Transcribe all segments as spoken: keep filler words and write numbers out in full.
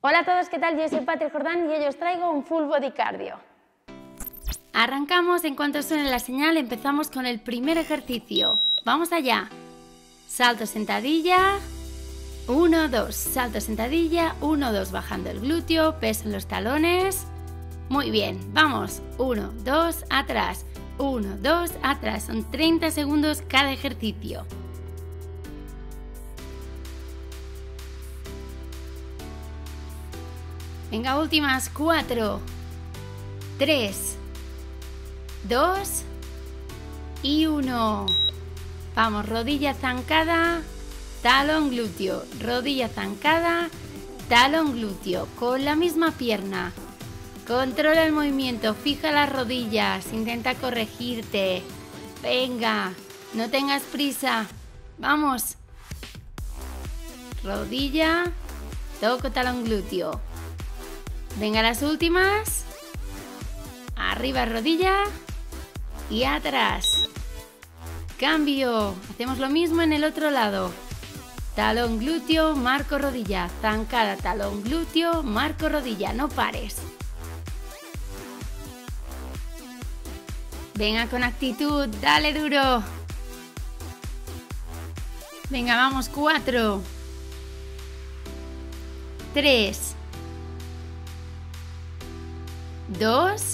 Hola a todos, ¿qué tal? Yo soy Patri Jordán y hoy os traigo un full body cardio. Arrancamos en cuanto suene la señal, empezamos con el primer ejercicio. ¡Vamos allá! Salto, sentadilla, uno, dos, salto, sentadilla, uno, dos, bajando el glúteo, peso en los talones. Muy bien, vamos, uno, dos, atrás, uno, dos, atrás. Son treinta segundos cada ejercicio. Venga, últimas, cuatro, tres, dos y uno. Vamos, rodilla zancada, talón glúteo, rodilla zancada, talón glúteo, con la misma pierna. Controla el movimiento, fija las rodillas, intenta corregirte. Venga, no tengas prisa. Vamos. Rodilla, toco talón glúteo. Venga, las últimas. Arriba rodilla y atrás. Cambio. Hacemos lo mismo en el otro lado. Talón glúteo, marco rodilla. Zancada, talón glúteo, marco rodilla. No pares. Venga con actitud, dale duro. Venga, vamos, cuatro. Tres. Dos.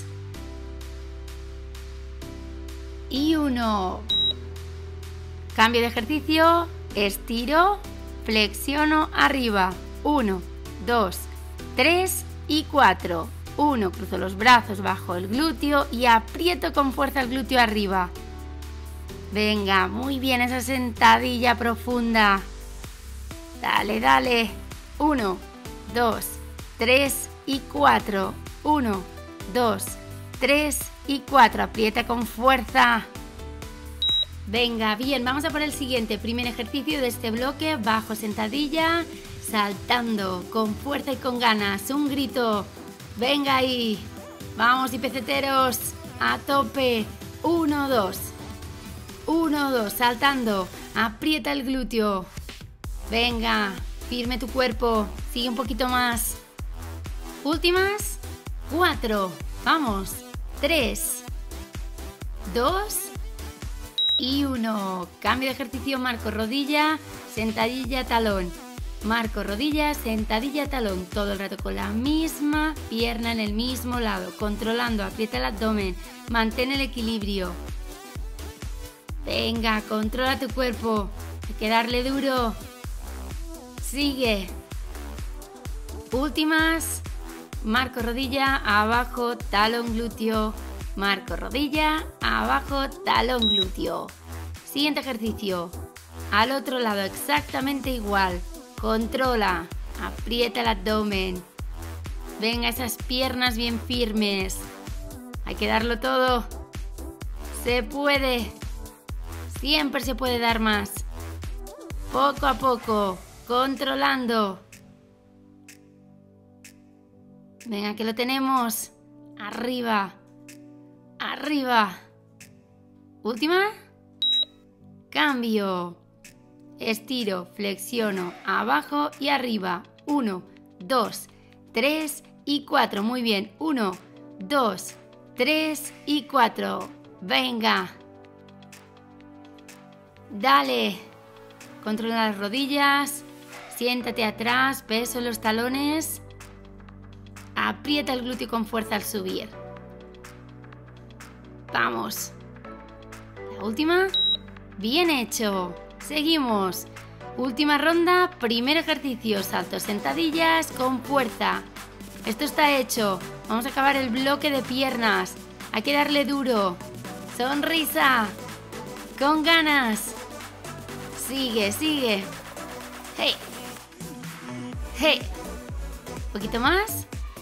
Y uno. Cambio de ejercicio. Estiro, flexiono arriba. Uno, dos, tres y cuatro. Uno, cruzo los brazos bajo el glúteo y aprieto con fuerza el glúteo arriba. Venga, muy bien esa sentadilla profunda. Dale, dale. Uno, dos, tres y cuatro. Uno, dos, tres y cuatro. Aprieta con fuerza. Venga, bien, vamos a por el siguiente. Primer ejercicio de este bloque. Bajo sentadilla, saltando con fuerza y con ganas. Un grito. Venga ahí. Vamos, y peseteros. A tope. Uno, dos. Uno, dos. Saltando. Aprieta el glúteo. Venga. Firme tu cuerpo. Sigue un poquito más. Últimas. Cuatro. Vamos. Tres. Dos. Y uno. Cambio de ejercicio. Marco rodilla. Sentadilla, talón. Marco rodilla, sentadilla, talón, todo el rato con la misma pierna en el mismo lado, controlando, aprieta el abdomen, mantén el equilibrio. Venga, controla tu cuerpo, hay que darle duro. Sigue. Últimas. Marco rodilla, abajo, talón glúteo. Marco rodilla, abajo, talón glúteo. Siguiente ejercicio. Al otro lado, exactamente igual. Controla, aprieta el abdomen. Venga, esas piernas bien firmes. Hay que darlo todo. Se puede. Siempre se puede dar más. Poco a poco, controlando. Venga, que lo tenemos. Arriba. Arriba. Última. Cambio. Estiro, flexiono, abajo y arriba. Uno, dos, tres y cuatro. Muy bien. Uno, dos, tres y cuatro. Venga. Dale. Controla las rodillas. Siéntate atrás, peso en los talones. Aprieta el glúteo con fuerza al subir. Vamos. La última. Bien hecho. Seguimos. Última ronda, primer ejercicio, saltos, sentadillas con fuerza. Esto está hecho. Vamos a acabar el bloque de piernas. Hay que darle duro. Sonrisa. Con ganas. Sigue, sigue. Hey. Hey. Un poquito más.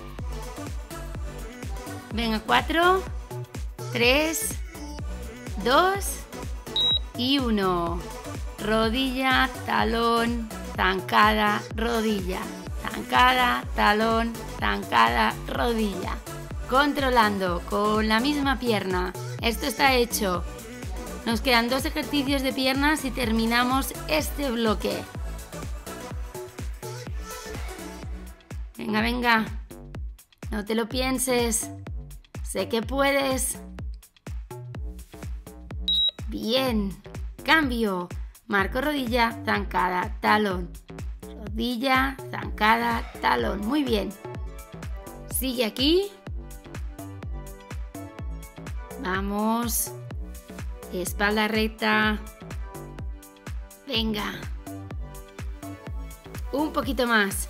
Venga, cuatro, tres, dos y uno. Rodilla, talón, zancada, rodilla. Zancada, talón, zancada, rodilla. Controlando con la misma pierna. Esto está hecho. Nos quedan dos ejercicios de piernas y terminamos este bloque. Venga, venga. No te lo pienses. Sé que puedes. Bien. Cambio. Marco rodilla, zancada, talón. Rodilla, zancada, talón. Muy bien. Sigue aquí. Vamos. Espalda recta. Venga. Un poquito más.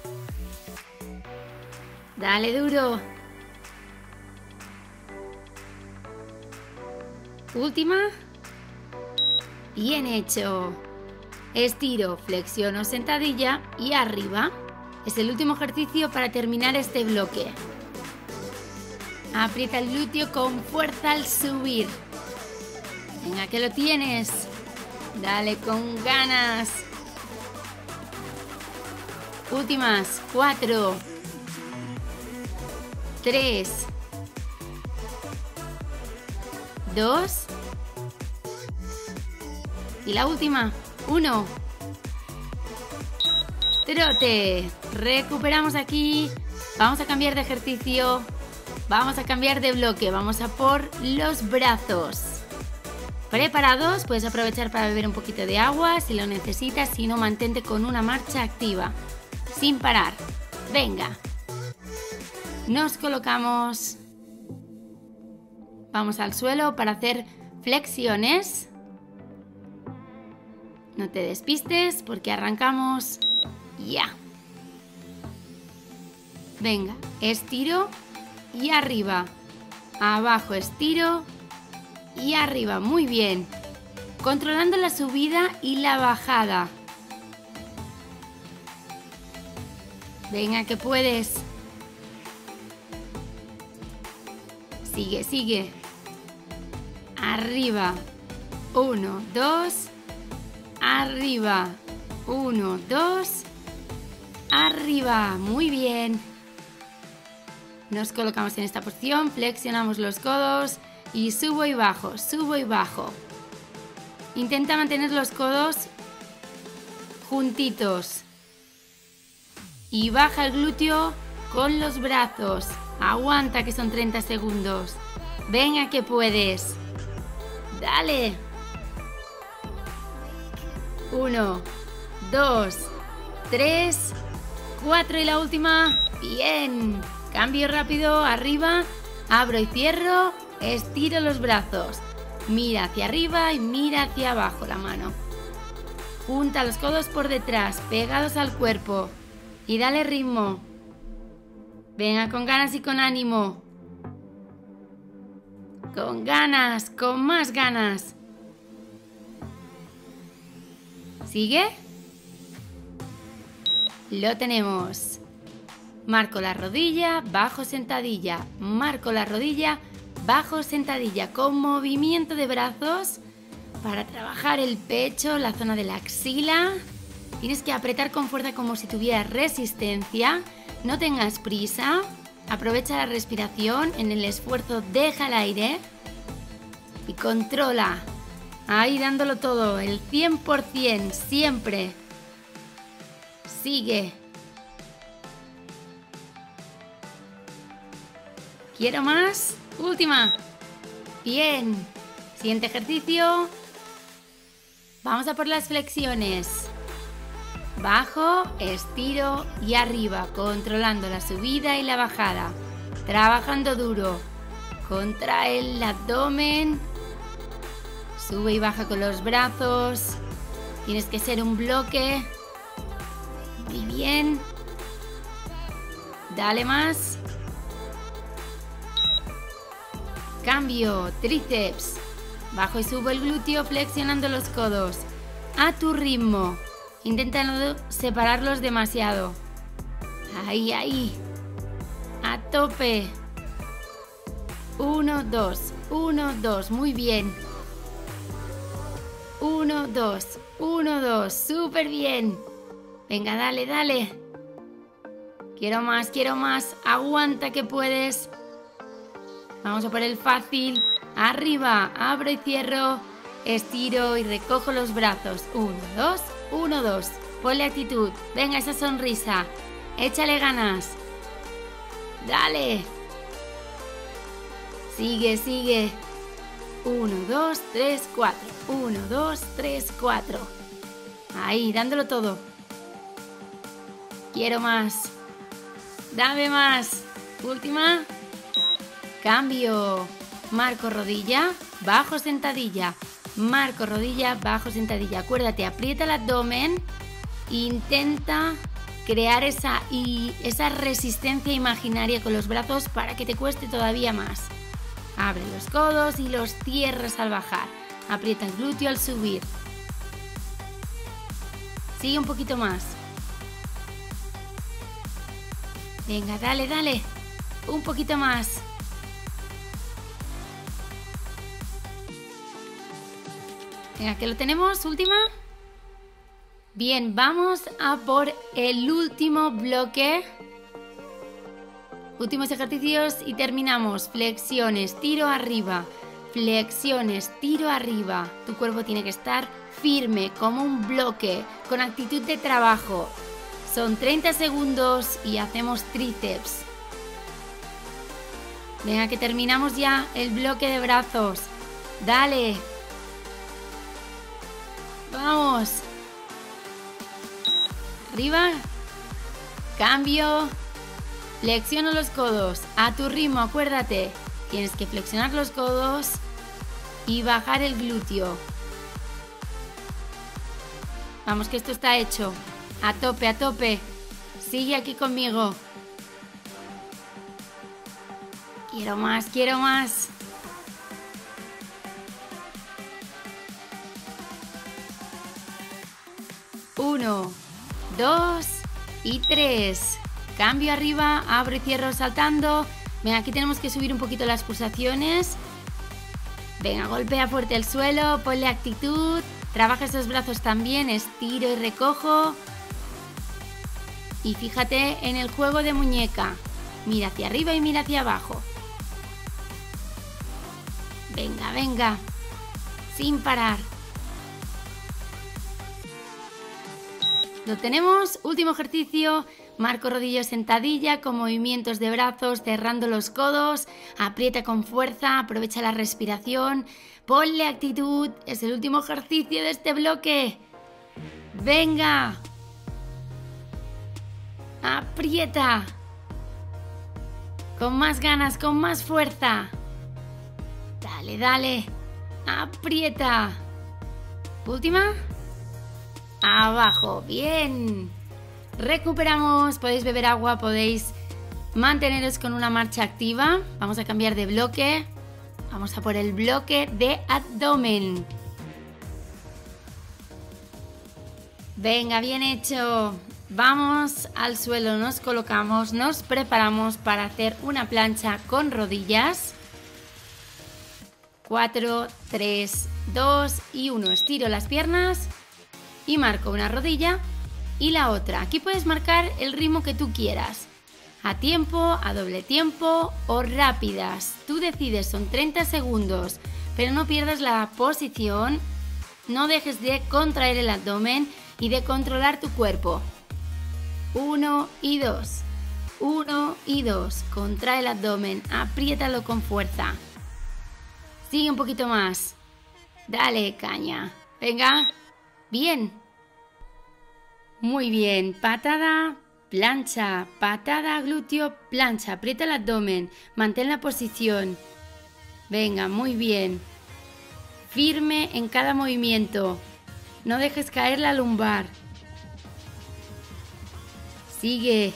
Dale duro. Última. Bien hecho. Estiro, flexiono, sentadilla y arriba. Es el último ejercicio para terminar este bloque. Aprieta el glúteo con fuerza al subir. Venga, que lo tienes. Dale con ganas. Últimas. Cuatro. Tres. Dos. Y la última. Uno. Trote. Recuperamos aquí. Vamos a cambiar de ejercicio. Vamos a cambiar de bloque. Vamos a por los brazos. ¿Preparados? Puedes aprovechar para beber un poquito de agua si lo necesitas. Si no, mantente con una marcha activa. Sin parar. Venga. Nos colocamos. Vamos al suelo para hacer flexiones. No te despistes porque arrancamos ya. Venga, estiro y arriba. Abajo estiro y arriba. Muy bien. Controlando la subida y la bajada. Venga, que puedes. Sigue, sigue. Arriba. Uno, dos. Arriba. Uno, dos. Arriba. Muy bien. Nos colocamos en esta posición. Flexionamos los codos. Y subo y bajo. Subo y bajo. Intenta mantener los codos juntitos. Y baja el glúteo con los brazos. Aguanta que son treinta segundos. Venga que puedes. Dale. Uno, dos, tres, cuatro y la última. Bien. Cambio rápido. Arriba. Abro y cierro. Estiro los brazos. Mira hacia arriba y mira hacia abajo la mano. Junta los codos por detrás, pegados al cuerpo. Y dale ritmo. Venga, con ganas y con ánimo. Con ganas, con más ganas. ¿Sigue? Lo tenemos. Marco la rodilla, bajo sentadilla. Marco la rodilla, bajo sentadilla. Con movimiento de brazos para trabajar el pecho, la zona de la axila. Tienes que apretar con fuerza como si tuvieras resistencia. No tengas prisa. Aprovecha la respiración. En el esfuerzo deja el aire. Y controla. Ahí dándolo todo. El cien por cien. Siempre. Sigue. ¿Quiero más? Última. Bien. Siguiente ejercicio. Vamos a por las flexiones. Bajo, estiro y arriba, controlando la subida y la bajada. Trabajando duro. Contrae el abdomen. Sube y baja con los brazos. Tienes que ser un bloque. Muy bien. Dale más. Cambio, tríceps. Bajo y subo el glúteo flexionando los codos. A tu ritmo. Intenta no separarlos demasiado. Ahí, ahí. A tope. Uno, dos. Uno, dos. Muy bien. Uno, dos. Uno, dos. Súper bien. Venga, dale, dale. Quiero más, quiero más. Aguanta que puedes. Vamos a por el fácil. Arriba. Abro y cierro. Estiro y recojo los brazos. Uno, dos. Uno, dos. Ponle actitud. Venga, esa sonrisa. Échale ganas. Dale. Sigue, sigue. uno, dos, tres, cuatro. uno, dos, tres, cuatro. Ahí, dándolo todo. Quiero más. Dame más. Última. Cambio. Marco rodilla, bajo sentadilla. Marco rodilla, bajo sentadilla. Acuérdate, aprieta el abdomen. Intenta crear esa, y esa resistencia imaginaria con los brazos para que te cueste todavía más. Abre los codos y los cierras al bajar. Aprieta el glúteo al subir. Sigue un poquito más. Venga, dale, dale. Un poquito más. Venga, que lo tenemos. Última. Bien, vamos a por el último bloque. Últimos ejercicios y terminamos. Flexiones, tiro arriba. Flexiones, tiro arriba. Tu cuerpo tiene que estar firme, como un bloque, con actitud de trabajo. Son treinta segundos y hacemos tríceps. Venga, que terminamos ya el bloque de brazos. Dale. Vamos. Arriba. Cambio. Flexiono los codos. A tu ritmo, acuérdate. Tienes que flexionar los codos y bajar el glúteo. Vamos, que esto está hecho. A tope, a tope. Sigue aquí conmigo. Quiero más, quiero más. Uno, dos y tres. Cambio arriba, abro y cierro saltando. Venga, aquí tenemos que subir un poquito las pulsaciones. Venga, golpea fuerte el suelo, ponle actitud. Trabaja esos brazos también, estiro y recojo. Y fíjate en el juego de muñeca. Mira hacia arriba y mira hacia abajo. Venga, venga. Sin parar. Lo tenemos. Último ejercicio. Marco rodillas, sentadilla con movimientos de brazos, cerrando los codos. Aprieta con fuerza, aprovecha la respiración. Ponle actitud. Es el último ejercicio de este bloque. Venga. Aprieta. Con más ganas, con más fuerza. Dale, dale. Aprieta. Última. Abajo. Bien. Recuperamos. Podéis beber agua, podéis manteneros con una marcha activa. Vamos a cambiar de bloque. Vamos a por el bloque de abdomen. Venga, bien hecho. Vamos al suelo, nos colocamos, nos preparamos para hacer una plancha con rodillas. cuatro, tres, dos y uno. Estiro las piernas y marco una rodilla y la otra. Aquí puedes marcar el ritmo que tú quieras. A tiempo, a doble tiempo o rápidas. Tú decides, son treinta segundos. Pero no pierdas la posición. No dejes de contraer el abdomen y de controlar tu cuerpo. Uno y dos. Uno y dos. Contrae el abdomen. Apriétalo con fuerza. Sigue un poquito más. Dale, caña. Venga. Bien. Muy bien. Patada, plancha. Patada, glúteo, plancha. Aprieta el abdomen. Mantén la posición. Venga, muy bien. Firme en cada movimiento. No dejes caer la lumbar. Sigue.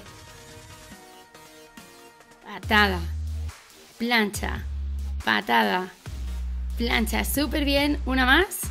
Patada. Plancha. Patada. Plancha. Súper bien. ¿Una más?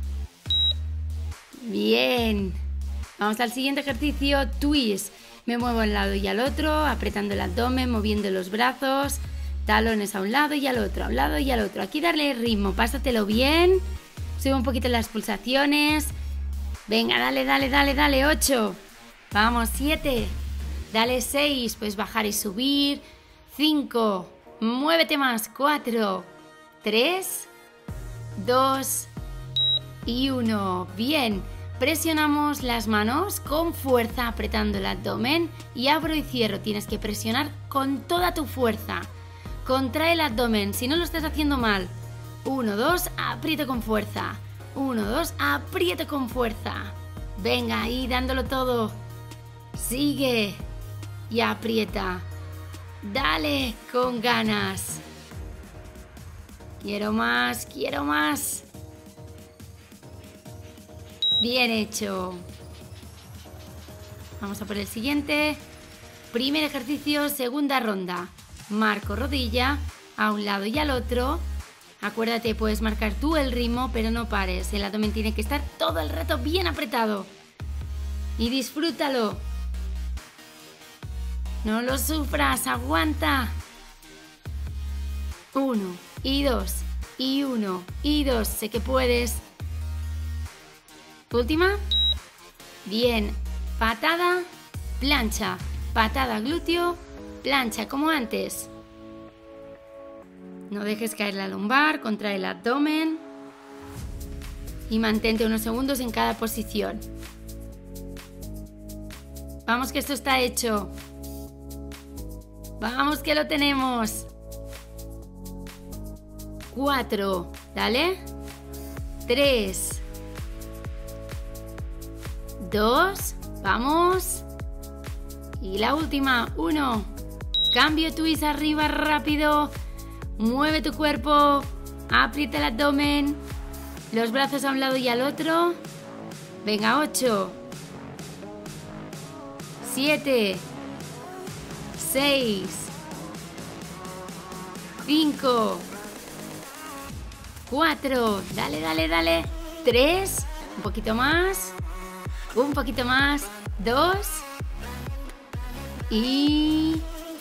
Bien. Vamos al siguiente ejercicio. Twist. Me muevo al lado y al otro, apretando el abdomen, moviendo los brazos. Talones a un lado y al otro, a un lado y al otro. Aquí darle ritmo. Pásatelo bien. Sube un poquito las pulsaciones. Venga, dale, dale, dale, dale. ocho. Vamos, siete. Dale, seis. Puedes bajar y subir. cinco. Muévete más. cuatro. tres. dos. Y uno. Bien. Presionamos las manos con fuerza apretando el abdomen y abro y cierro. Tienes que presionar con toda tu fuerza. Contrae el abdomen, si no lo estás haciendo mal. uno, dos, aprieta con fuerza. uno, dos, aprieta con fuerza. Venga, ahí dándolo todo. Sigue y aprieta. Dale con ganas. Quiero más, quiero más. Bien hecho. Vamos a por el siguiente. Primer ejercicio, segunda ronda. Marco rodilla a un lado y al otro. Acuérdate, puedes marcar tú el ritmo, pero no pares. El abdomen tiene que estar todo el rato bien apretado. Y disfrútalo. No lo sufras, aguanta. Uno y dos y uno y dos. Sé que puedes. Última. Bien. Patada, plancha. Patada, glúteo, plancha, como antes. No dejes caer la lumbar, contrae el abdomen. Y mantente unos segundos en cada posición. Vamos que esto está hecho. Vamos que lo tenemos. Cuatro. Dale. Tres. Dos. Vamos. Y la última. Uno. Cambio twist arriba rápido. Mueve tu cuerpo. Aprieta el abdomen. Los brazos a un lado y al otro. Venga, ocho. Siete. Seis. Cinco. Cuatro. Dale, dale, dale. Tres. Un poquito más. Un poquito más. Dos. Y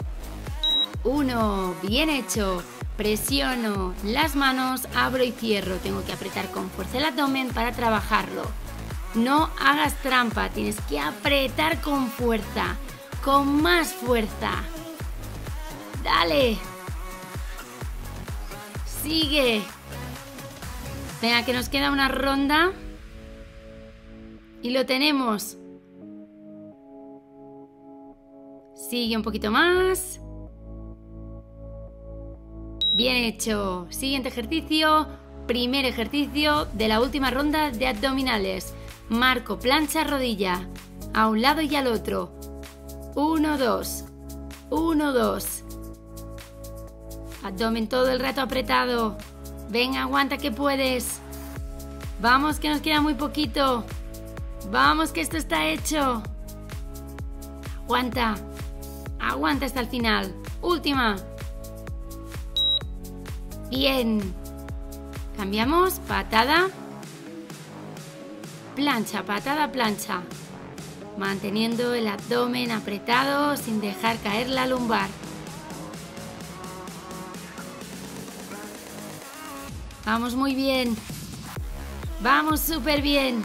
uno. Bien hecho. Presiono las manos, abro y cierro. Tengo que apretar con fuerza el abdomen para trabajarlo. No hagas trampa. Tienes que apretar con fuerza. Con más fuerza. Dale. Sigue. Venga, que nos queda una ronda. Y lo tenemos. Sigue un poquito más. Bien hecho. Siguiente ejercicio. Primer ejercicio de la última ronda de abdominales. Marco plancha rodilla. A un lado y al otro. Uno, dos. Uno, dos. Abdomen todo el rato apretado. Venga, aguanta que puedes. Vamos que nos queda muy poquito. Vamos que esto está hecho. Aguanta. Aguanta hasta el final. Última. Bien. Cambiamos. Patada. Plancha, patada, plancha. Manteniendo el abdomen apretado sin dejar caer la lumbar. Vamos muy bien. Vamos súper bien.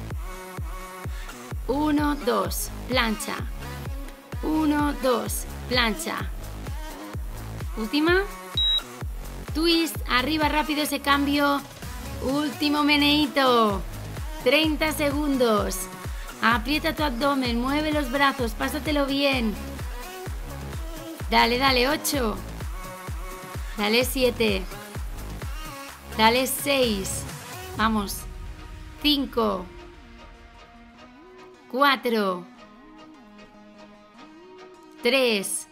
Uno, dos. Plancha. Uno, dos. Plancha. Última. Twist. Arriba rápido ese cambio. Último meneíto. treinta segundos. Aprieta tu abdomen. Mueve los brazos. Pásatelo bien. Dale, dale. ocho. Dale siete. Dale seis. Vamos. cinco. cuatro. tres.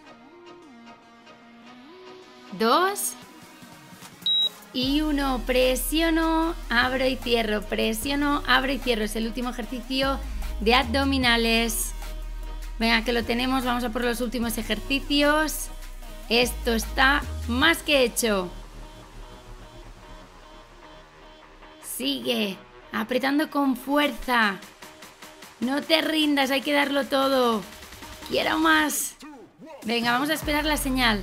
dos. Y uno. Presiono, abro y cierro. Presiono, abro y cierro. Es el último ejercicio de abdominales. Venga, que lo tenemos. Vamos a por los últimos ejercicios. Esto está más que hecho. Sigue, apretando con fuerza. No te rindas, hay que darlo todo. Quiero más. Venga, vamos a esperar la señal.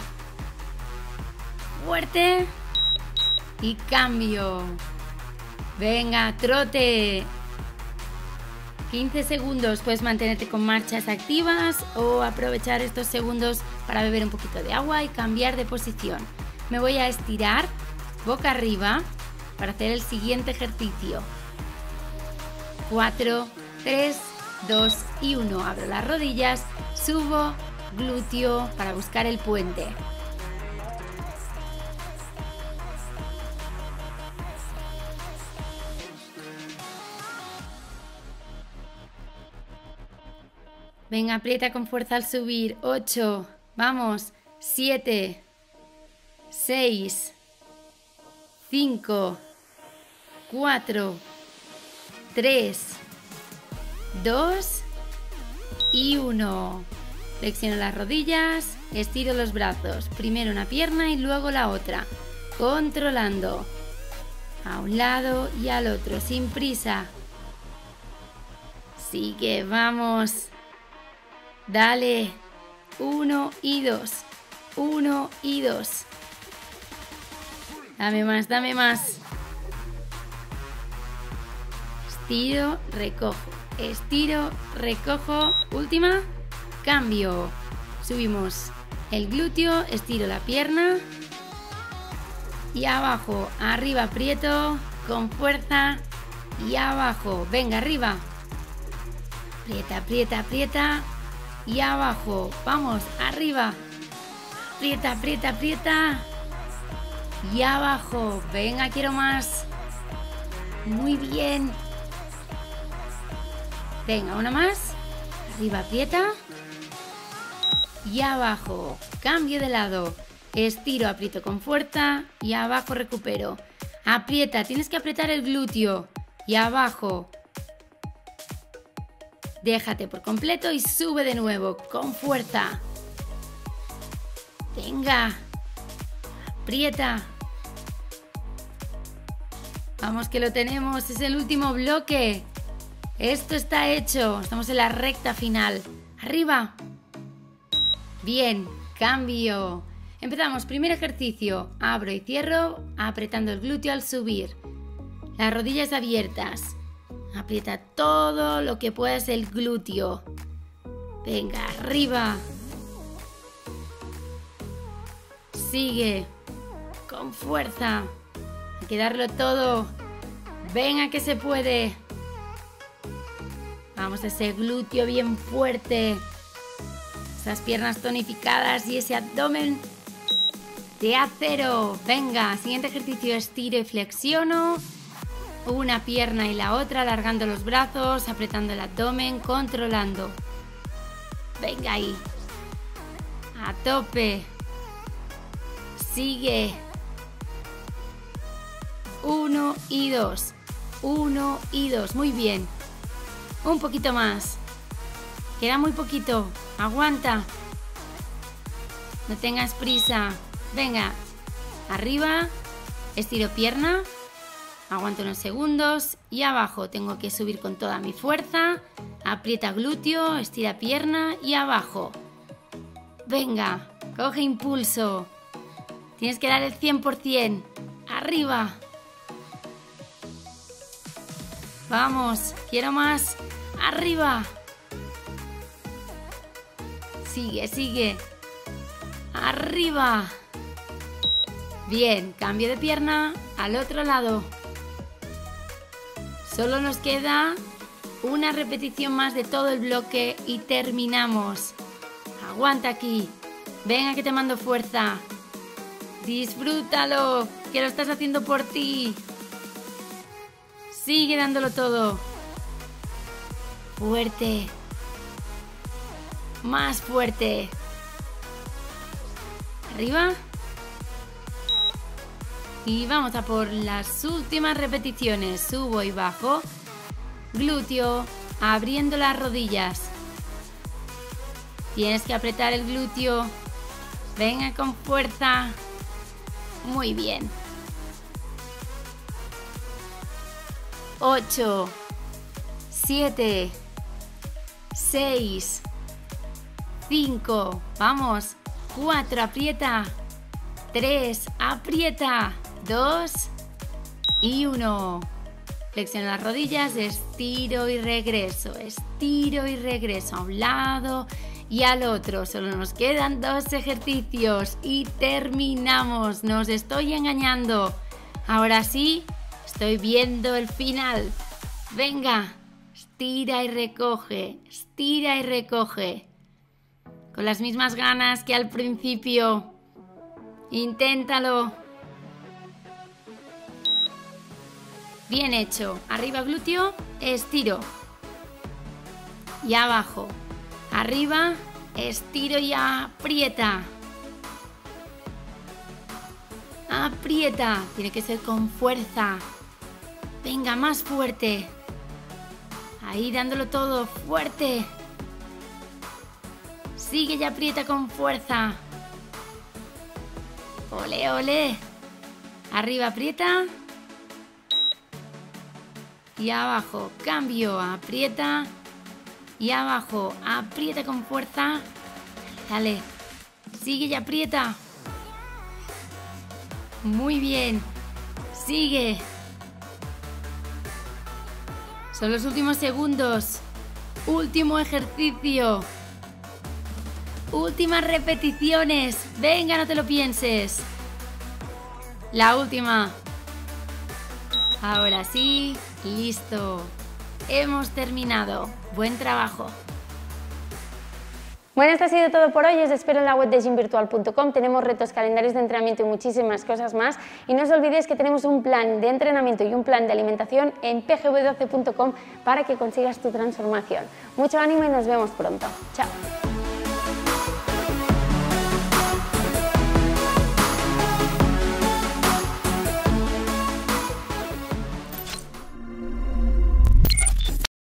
Fuerte. Y cambio. Venga, trote. quince segundos. Puedes mantenerte con marchas activas o aprovechar estos segundos para beber un poquito de agua y cambiar de posición. Me voy a estirar boca arriba para hacer el siguiente ejercicio. cuatro, tres, dos y uno. Abro las rodillas, subo, glúteo para buscar el puente. Venga, aprieta con fuerza al subir. ocho, vamos. siete, seis, cinco, cuatro, tres, dos y uno. Flexiono las rodillas, estiro los brazos. Primero una pierna y luego la otra. Controlando. A un lado y al otro, sin prisa. Sigue, vamos. Dale. Uno y dos. Uno y dos. Dame más, dame más. Estiro, recojo. Estiro, recojo. Última. Cambio. Subimos el glúteo, estiro la pierna. Y abajo, arriba aprieto. Con fuerza. Y abajo. Venga, arriba. Aprieta, aprieta, aprieta. Y abajo, vamos, arriba. Aprieta, aprieta, aprieta. Y abajo, venga, quiero más. Muy bien. Venga, una más. Arriba, aprieta. Y abajo, cambio de lado. Estiro, aprieto con fuerza. Y abajo recupero. Aprieta, tienes que apretar el glúteo. Y abajo. Déjate por completo y sube de nuevo, con fuerza. Venga. Aprieta. Vamos que lo tenemos, es el último bloque. Esto está hecho, estamos en la recta final. Arriba. Bien, cambio. Empezamos, primer ejercicio. Abro y cierro, apretando el glúteo al subir. Las rodillas abiertas. Aprieta todo lo que puedas el glúteo. Venga, arriba. Sigue. Con fuerza. Hay que darlo todo. Venga que se puede. Vamos a ese glúteo bien fuerte. Esas piernas tonificadas y ese abdomen de acero. Venga, siguiente ejercicio. Estiro y flexiono. Una pierna y la otra, alargando los brazos, apretando el abdomen, controlando. Venga ahí. A tope. Sigue. Uno y dos. Uno y dos. Muy bien. Un poquito más. Queda muy poquito. Aguanta. No tengas prisa. Venga. Arriba. Estiro pierna. Aguanto unos segundos y abajo tengo que subir con toda mi fuerza. Aprieta glúteo, estira pierna y abajo. Venga, coge impulso. Tienes que dar el cien por cien. Arriba. Vamos, quiero más. Arriba. Sigue, sigue. Arriba. Bien, cambio de pierna al otro lado. Solo nos queda una repetición más de todo el bloque y terminamos. Aguanta aquí. Venga que te mando fuerza. Disfrútalo, que lo estás haciendo por ti. Sigue dándolo todo. Fuerte. Más fuerte. Arriba. Y vamos a por las últimas repeticiones. Subo y bajo. Glúteo, abriendo las rodillas. Tienes que apretar el glúteo. Venga con fuerza. Muy bien. Ocho, siete, seis, cinco, vamos. Cuatro, aprieta. Tres, aprieta. Dos y uno. Flexiono las rodillas, estiro y regreso, estiro y regreso a un lado y al otro. Solo nos quedan dos ejercicios y terminamos. No os estoy engañando. Ahora sí, estoy viendo el final. Venga, estira y recoge, estira y recoge. Con las mismas ganas que al principio. Inténtalo. Bien hecho. Arriba glúteo, estiro. Y abajo. Arriba, estiro y aprieta. Aprieta. Tiene que ser con fuerza. Venga, más fuerte. Ahí dándolo todo fuerte. Sigue y aprieta con fuerza. Ole, ole. Arriba aprieta. Y abajo, cambio, aprieta. Y abajo, aprieta con fuerza. Dale. Sigue y aprieta. Muy bien. Sigue. Son los últimos segundos. Último ejercicio. Últimas repeticiones. Venga, no te lo pienses. La última. Ahora sí, listo. Hemos terminado. Buen trabajo. Bueno, esto ha sido todo por hoy. Os espero en la web de gym virtual punto com. Tenemos retos, calendarios de entrenamiento y muchísimas cosas más. Y no os olvidéis que tenemos un plan de entrenamiento y un plan de alimentación en p g v doce punto com para que consigas tu transformación. Mucho ánimo y nos vemos pronto. Chao.